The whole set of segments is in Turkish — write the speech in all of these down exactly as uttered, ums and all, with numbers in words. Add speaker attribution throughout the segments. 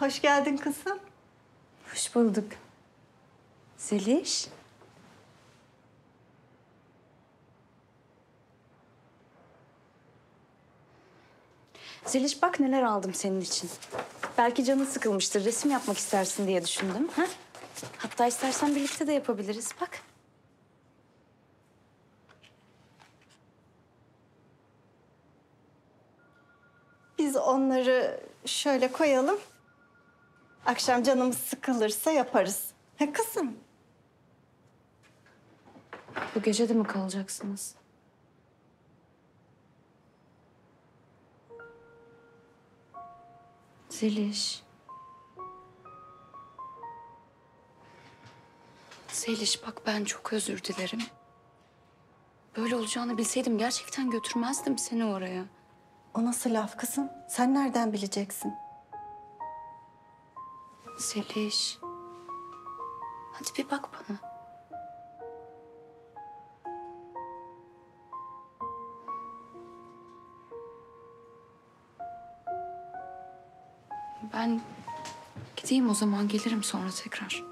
Speaker 1: Hoş geldin kızım.
Speaker 2: Hoş bulduk. Zeliş. Zeliş bak neler aldım senin için. Belki canın sıkılmıştır, resim yapmak istersin diye düşündüm. Ha? Hatta istersen birlikte de yapabiliriz. Bak.
Speaker 1: Biz onları şöyle koyalım. Akşam canımız sıkılırsa yaparız. He kızım?
Speaker 2: Bu gece de mi kalacaksınız? Zeliş. Zeliş bak ben çok özür dilerim. Böyle olacağını bilseydim gerçekten götürmezdim seni oraya.
Speaker 1: O nasıl laf kızım? Sen nereden bileceksin?
Speaker 2: Zeliş. Hadi bir bak bana. Ben gideyim o zaman, gelirim sonra tekrar.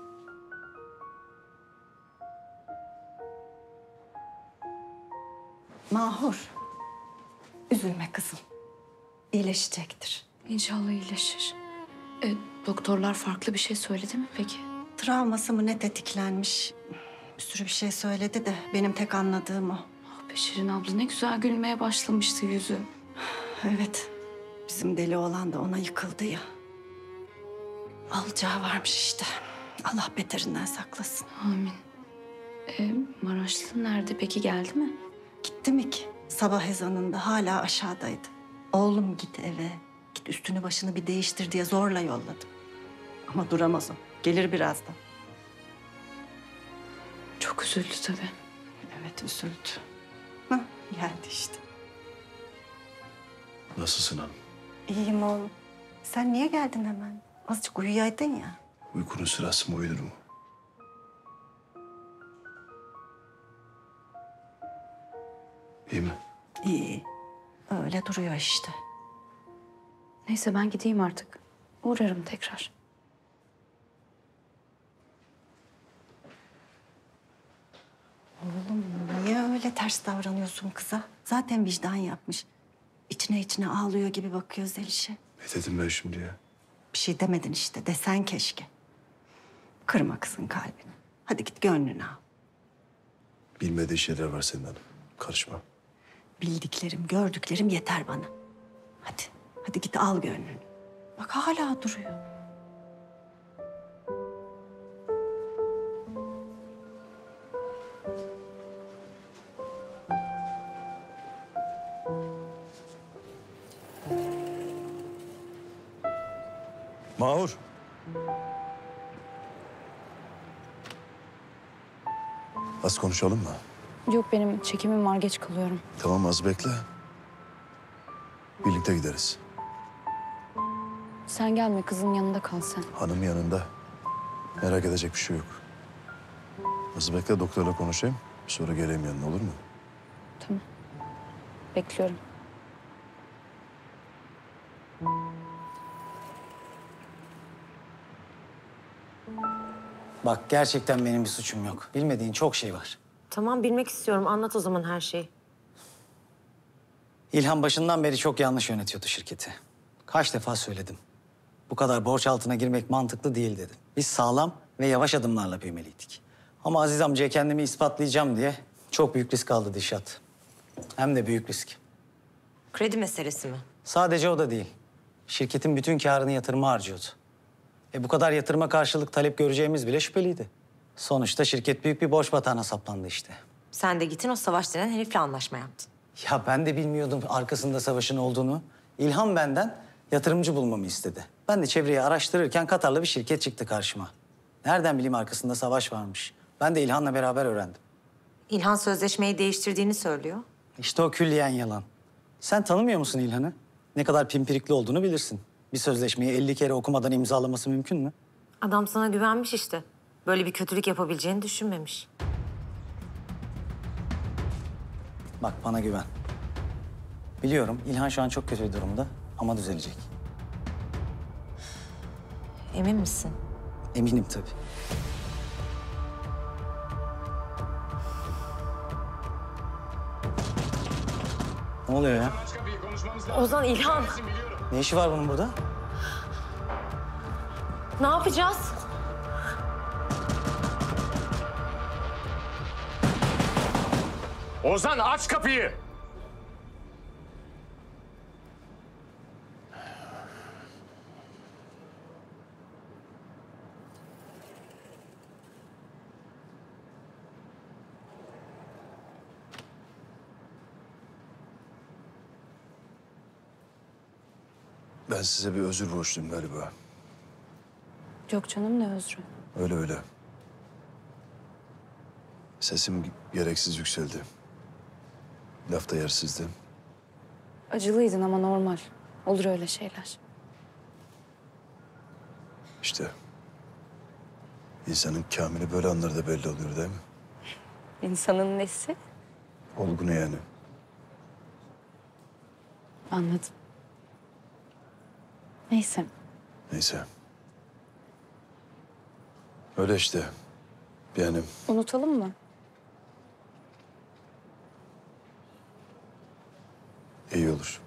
Speaker 1: Mahur. Üzülme kızım. İyileşecektir.
Speaker 2: İnşallah iyileşir. E, doktorlar farklı bir şey söyledi mi peki?
Speaker 1: Travması mı ne tetiklenmiş? Bir sürü bir şey söyledi de benim tek anladığım o.
Speaker 2: Ah be Şirin abla ne güzel gülmeye başlamıştı yüzü.
Speaker 1: Evet. Bizim deli olan da ona yıkıldı ya. Alacağı varmış işte. Allah beterinden saklasın.
Speaker 2: Amin. E, Maraşlı nerede peki, geldi mi?
Speaker 1: Gitti mi ki? Sabah ezanında hala aşağıdaydı. Oğlum git eve. Git üstünü başını bir değiştir diye zorla yolladım. Ama duramaz o. Gelir birazdan.
Speaker 2: Çok üzüldü tabii.
Speaker 1: Evet üzüldü. Hah, geldi işte.
Speaker 3: Nasılsın hanım?
Speaker 1: İyiyim oğlum. Sen niye geldin hemen? Azıcık uyuyaydın ya.
Speaker 3: Uykunun sırası mı uyunur mu? İyi mi?
Speaker 1: İyi, iyi. Öyle duruyor işte.
Speaker 2: Neyse ben gideyim artık. Uğrarım tekrar.
Speaker 1: Oğlum niye öyle ters davranıyorsun kıza? Zaten vicdan yapmış. İçine içine ağlıyor gibi bakıyor Zeliş'e.
Speaker 3: Ne dedim ben şimdi ya?
Speaker 1: Bir şey demedin işte, desen keşke. Kırma kızın kalbini. Hadi git gönlünü al.
Speaker 3: Bilmediği şeyler var senin hanım. Karışma.
Speaker 1: Bildiklerim, gördüklerim yeter bana. Hadi, hadi git al gönlünü. Bak hala duruyor.
Speaker 3: Mahur. Az konuşalım mı?
Speaker 2: Yok benim çekimim var, geç kalıyorum.
Speaker 3: Tamam az bekle. Birlikte gideriz.
Speaker 2: Sen gelme, kızın yanında kal sen.
Speaker 3: Hanım yanında. Merak edecek bir şey yok. Az bekle, doktorla konuşayım. Sonra geleyim yanına, olur mu?
Speaker 2: Tamam. Bekliyorum.
Speaker 4: Bak gerçekten benim bir suçum yok. Bilmediğin çok şey var.
Speaker 5: Tamam bilmek istiyorum. Anlat o zaman her şeyi.
Speaker 4: İlhan başından beri çok yanlış yönetiyordu şirketi. Kaç defa söyledim. Bu kadar borç altına girmek mantıklı değil dedim. Biz sağlam ve yavaş adımlarla büyümeliydik. Ama Aziz amcaya kendimi ispatlayacağım diye çok büyük risk aldı Dişat. Hem de büyük risk.
Speaker 5: Kredi meselesi mi?
Speaker 4: Sadece o da değil. Şirketin bütün karını yatırıma harcıyordu. E bu kadar yatırıma karşılık talep göreceğimiz bile şüpheliydi. Sonuçta şirket büyük bir borç batağına saplandı işte.
Speaker 5: Sen de gittin o Savaş denen herifle anlaşma yaptın.
Speaker 4: Ya ben de bilmiyordum arkasında savaşın olduğunu. İlhan benden yatırımcı bulmamı istedi. Ben de çevreyi araştırırken Katarlı bir şirket çıktı karşıma. Nereden bileyim arkasında savaş varmış. Ben de İlhan'la beraber öğrendim.
Speaker 5: İlhan sözleşmeyi değiştirdiğini söylüyor.
Speaker 4: İşte o külliyen yalan. Sen tanımıyor musun İlhan'ı? Ne kadar pimpirikli olduğunu bilirsin. Bir sözleşmeyi elli kere okumadan imzalaması mümkün mü?
Speaker 5: Adam sana güvenmiş işte. Böyle bir kötülük yapabileceğini düşünmemiş.
Speaker 4: Bak bana güven. Biliyorum İlhan şu an çok kötü bir durumda ama düzelecek.
Speaker 5: Emin misin?
Speaker 4: Eminim tabii. Ne oluyor ya?
Speaker 5: Ozan, İlhan.
Speaker 4: Ne işi var bunun burada?
Speaker 5: Ne yapacağız?
Speaker 6: Ozan aç kapıyı!
Speaker 3: Ben size bir özür borçluyum galiba.
Speaker 2: Yok canım, ne özrü.
Speaker 3: Öyle öyle. Sesim gereksiz yükseldi. Laf da yersizdi.
Speaker 2: Acılıydın ama normal. Olur öyle şeyler.
Speaker 3: İşte insanın kamili böyle anlarda belli oluyor değil mi?
Speaker 2: İnsanın nesi?
Speaker 3: Olgunu yani.
Speaker 2: Anladım. Neyse.
Speaker 3: Neyse. Öyle işte. Yani
Speaker 2: Unutalım mı?
Speaker 3: iyi olur.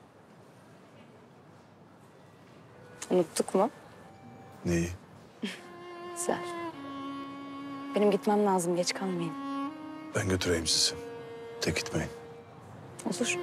Speaker 2: Unuttuk mu?
Speaker 3: Neyi?
Speaker 2: Güzel. Benim gitmem lazım, geç kalmayın.
Speaker 3: Ben götüreyim sizi. Tek gitmeyin.
Speaker 2: Olur.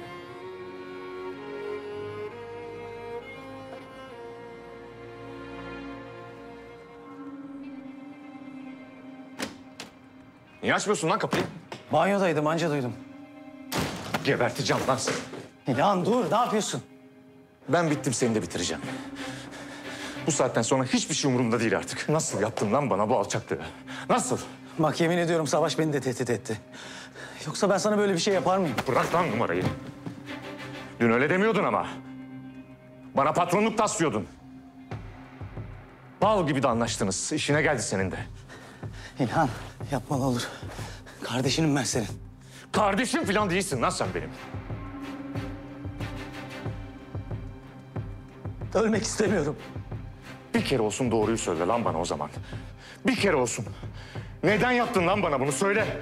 Speaker 6: Niye açmıyorsun lan kapıyı?
Speaker 4: Banyodaydım, anca duydum.
Speaker 6: Geberteceğim lan seni.
Speaker 4: İlhan dur, ne yapıyorsun?
Speaker 6: Ben bittim, seni de bitireceğim. Bu saatten sonra hiçbir şey umurumda değil artık. Nasıl yaptın lan bana bu alçaklığı? Nasıl?
Speaker 4: Bak yemin ediyorum Savaş beni de tehdit etti. Yoksa ben sana böyle bir şey yapar mıyım?
Speaker 6: Bırak lan numarayı. Dün öyle demiyordun ama. Bana patronluk taslıyordun. Bal gibi de anlaştınız. İşine geldi senin de.
Speaker 4: İlhan yapma ne olur. Kardeşinim ben senin.
Speaker 6: Kardeşim falan değilsin lan sen benim.
Speaker 4: Ölmek istemiyorum.
Speaker 6: Bir kere olsun doğruyu söyle lan bana o zaman. Bir kere olsun. Neden yaptın lan bana bunu söyle.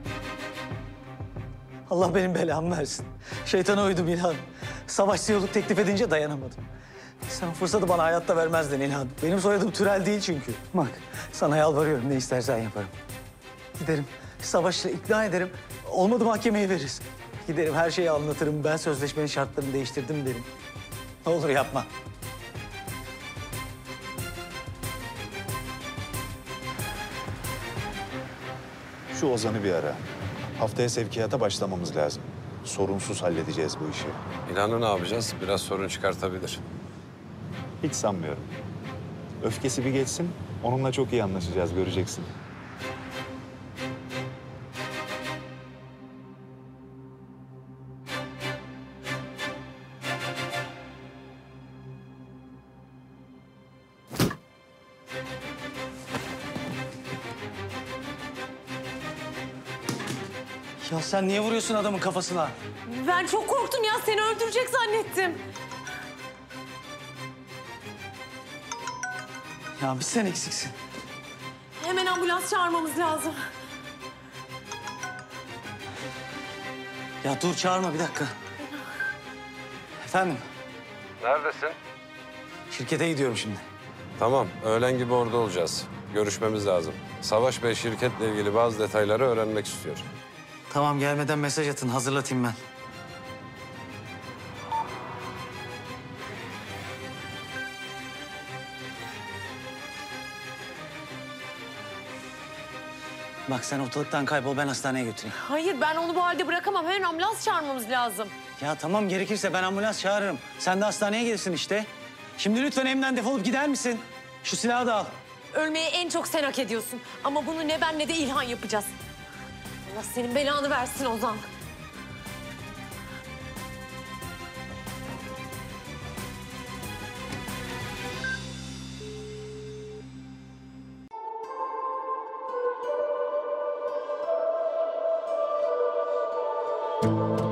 Speaker 4: Allah benim belamı versin. Şeytana uydum İlhan. Savaş yolculuk teklif edince dayanamadım. Sen o fırsatı bana hayatta vermezdin İlhan. Benim soyadım Türel değil çünkü. Bak sana yalvarıyorum, ne istersen yaparım. Giderim Savaş'la ikna ederim. Olmadı mahkemeye veririz. Giderim her şeyi anlatırım. Ben sözleşmenin şartlarını değiştirdim derim. Ne olur yapma.
Speaker 7: Şu Ozan'ı bir ara. Haftaya sevkiyata başlamamız lazım. Sorunsuz halledeceğiz bu işi.
Speaker 8: İlhan'ı ne yapacağız? Biraz sorun çıkartabilir.
Speaker 7: Hiç sanmıyorum. Öfkesi bir geçsin, onunla çok iyi anlaşacağız, göreceksin.
Speaker 4: Ya sen niye vuruyorsun adamın kafasına?
Speaker 5: Ben çok korktum ya. Seni öldürecek zannettim.
Speaker 4: Ya bir sen eksiksin.
Speaker 5: Hemen ambulans çağırmamız lazım.
Speaker 4: Ya dur çağırma bir dakika. Efendim
Speaker 8: Neredesin?
Speaker 4: şirkete gidiyorum şimdi.
Speaker 8: Tamam, öğlen gibi orada olacağız. Görüşmemiz lazım. Savaş Bey şirketle ilgili bazı detayları öğrenmek istiyor.
Speaker 4: Tamam gelmeden mesaj atın, hazırlatayım ben. Bak sen ortalıktan kaybol, ben hastaneye götüreyim.
Speaker 5: Hayır, ben onu bu halde bırakamam. Hemen ambulans çağırmamız lazım.
Speaker 4: Ya tamam gerekirse ben ambulans çağırırım. Sen de hastaneye gelirsin işte. Şimdi lütfen evimden defolup gider misin? Şu silahı da al.
Speaker 5: Ölmeyi en çok sen hak ediyorsun. Ama bunu ne ben ne de İlhan yapacağız. Allah senin belanı versin Ozan.
Speaker 9: Thank you.